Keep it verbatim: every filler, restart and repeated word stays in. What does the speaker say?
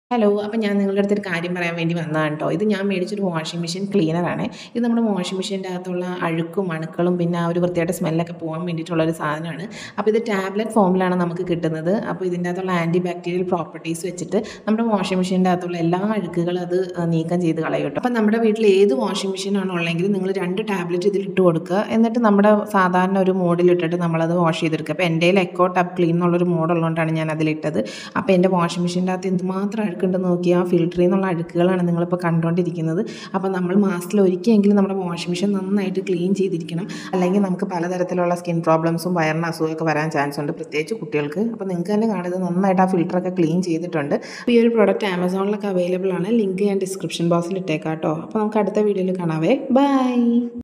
Hello. അപ്പോൾ ഞാൻ നിങ്ങളുടെ അടുത്തൊരു കാര്യം പറയാൻ വേണ്ടി വന്നതാണ് കേട്ടോ. ഇത് ഞാൻ മേടിച്ചൊരു വാഷിംഗ് മെഷീൻ ക്ലീനറാണ്. ഇത് നമ്മുടെ വാഷിംഗ് മെഷീൻ്റെ അകത്തുള്ള അഴുക്കും അണുക്കളും പിന്നെ ആ ഒരു വൃത്തികെട്ട സ്മെല്ലൊക്കെ പോകാൻ വേണ്ടിയിട്ടുള്ളൊരു സാധനമാണ്. അപ്പോൾ ഇത് ടാബ്ലറ്റ് ഫോമിലാണ് നമുക്ക് കിട്ടുന്നത്. അപ്പോൾ ഇതിൻ്റെ അകത്തുള്ള ആൻറ്റി ബാക്ടീരിയൽ പ്രോപ്പർട്ടീസ് വെച്ചിട്ട് നമ്മുടെ വാഷിംഗ് മെഷീൻ്റെ അകത്തുള്ള എല്ലാ അഴുക്കുകളും അത് നീക്കം ചെയ്ത് കളയും കേട്ടോ. അപ്പോൾ നമ്മുടെ വീട്ടിൽ ഏത് വാഷിംഗ് മെഷീനാണോ ഉള്ളതെങ്കിൽ നിങ്ങൾ രണ്ട് ടാബ്ലറ്റ് ഇതിലിട്ട് കൊടുക്കുക. എന്നിട്ട് നമ്മുടെ സാധാരണ ഒരു മോഡിലിട്ടിട്ട് നമ്മളത് വാഷ് ചെയ്തെടുക്കുക. അപ്പോൾ എൻ്റെ കയ്യിൽ എക്കോ ടബ് ക്ലീൻ എന്നുള്ളൊരു മോഡുള്ളതുകൊണ്ടാണ് ഞാൻ അതിലിട്ടത്. അപ്പോൾ എൻ്റെ വാഷിംഗ് മെഷീൻ്റെ അകത്ത് എന്തുമാത്രം അഴുക്കുണ്ടെന്ന് നോക്കിയാൽ ആ ഫിൽറ്ററിൽ നിന്നുള്ള അഴുക്കുകളാണ് നിങ്ങളിപ്പോൾ കണ്ടുകൊണ്ടിരിക്കുന്നത്. അപ്പോൾ നമ്മൾ മാസത്തിൽ ഒരിക്കലെങ്കിലും നമ്മുടെ വാഷിംഗ് മെഷീൻ നന്നായിട്ട് ക്ലീൻ ചെയ്തിരിക്കണം. അല്ലെങ്കിൽ നമുക്ക് പലതരത്തിലുള്ള സ്കിൻ പ്രോബ്ലംസും വയറിന് അസുഖമൊക്കെ വരാൻ ചാൻസ് ഉണ്ട്, പ്രത്യേകിച്ച് കുട്ടികൾക്ക്. അപ്പോൾ നിങ്ങൾക്ക് തന്നെ കാണുന്നത് നന്നായിട്ട് ആ ഫിൽറ്ററൊക്കെ ക്ലീൻ ചെയ്തിട്ടുണ്ട്. അപ്പോൾ ഈ ഒരു പ്രോഡക്റ്റ് ആമസോണിലൊക്കെ അവൈലബിൾ ആണ്. ലിങ്ക് ഞാൻ ഡിസ്ക്രിപ്ഷൻ ബോക്സിൽ ഇട്ടേക്കാം കേട്ടോ. അപ്പോൾ നമുക്ക് അടുത്ത വീഡിയോയിൽ കാണാവേ. ബൈ.